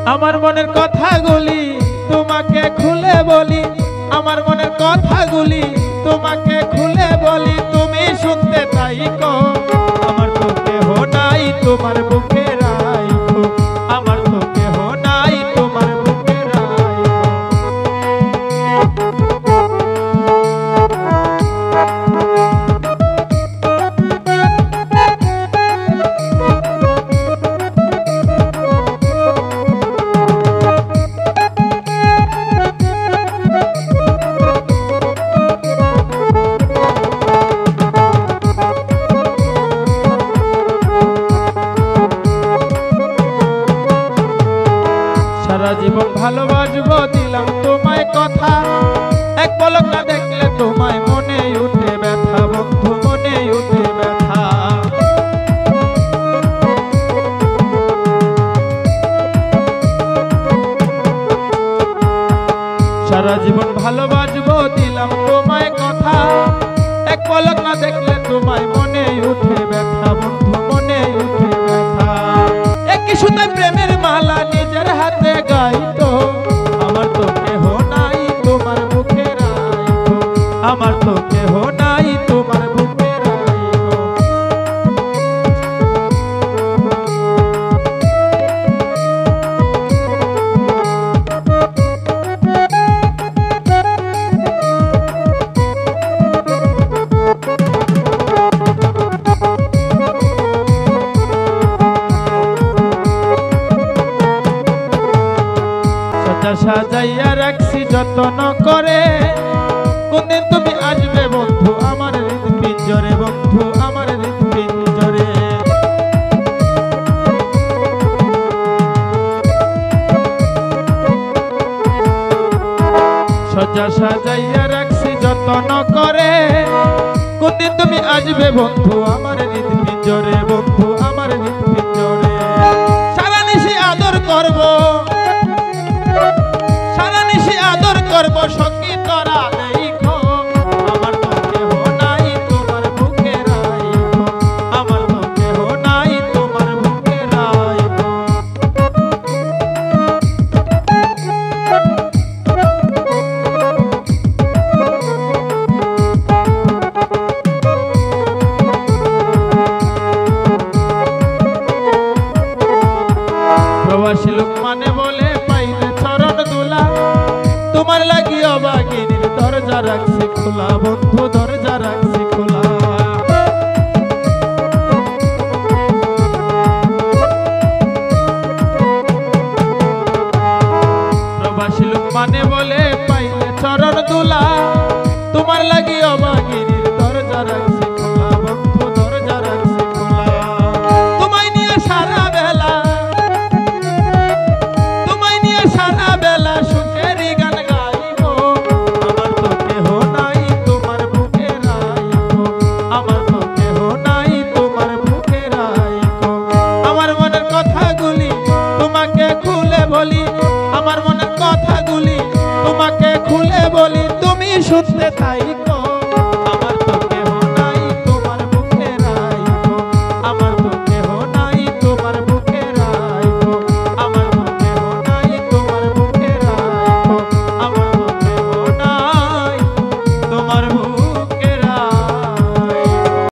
আমার মনের কথাগুলি তোমাকে খুলে বলি, আমার মনের কথাগুলি তোমাকে খুলে বলি, তুমি শুনতে চাইকো। আমার তো কেহ নাই তোমার বুকে রাইখো, আমার তো কেহ নাই তোমার বুকে রাইখো। সারা জীবন ভালোবাসবো দিলাম তোমায় কথা, এক পলক না দেখলে তোমায় মনে উঠে ব্যথা, বন্ধু মনে উঠে ব্যথা। সারা জীবন ভালোবাসবো দিলাম তোমায় কথা, এক পলক না দেখলে তোমায় মনে উঠে ব্যথা, বন্ধু মনে উঠে ব্যথা। একই সুতায় প্রেমের মালা নিজের হাতে গাইতো, আমার তো কেহ নাই তোমার বুকে রাইখো, আমার তো কেহ নাই তোমার বুকে রাইখো। সাজাইয়া রাখছি যত্ন করে, কোনদিন তুমি আসবে বন্ধু আমার হৃদপিঞ্জরে, বন্ধু আমার হৃদপিঞ্জরে। সজ্জা সাজাইয়া রাখছি যত্ন করে, কোনদিন তুমি আসবে বন্ধু আমার হৃদপিঞ্জরে, বন্ধু আমার হৃদপিঞ্জরে। সারা নিশি আদর করবো, সারা নিশি আদর করবো সখী তোরা দেখো, আমার তো কেহ নাই তোমার বুকে রাইখো, আমার তো কেহ নাই তোমার বুকে রাইখো। প্রবাসী লোক মানে বলে পাইলে চরণ দুলা, তোমার লাগিও বাগিনীর দরজা রাখছি খোলা, বন্ধু দরজা রাখছি খোলা। প্রবাসী লোক মানে বলে পাইলে চরণ দুলা, তোমার লাগিও বাগিনীর দরজা রাখছি খোলা, বন্ধু দরজা রাখছি খোলা। তোমায় নিয়ে সারা বেলা, তোমায় নিয়ে সারা বেলা সুখেরই গান গাইবো, আমার তো কেহ নাই তোমার বুকে রাইখো, আমার তো কেহ নাই তোমার বুকে রাইখো। আমার মনের কথাগুলি তোমাকে খুলে বলি, আমার মনের কথাগুলি তোমাকে খুলে বলি, তুমি শুনতে চাই।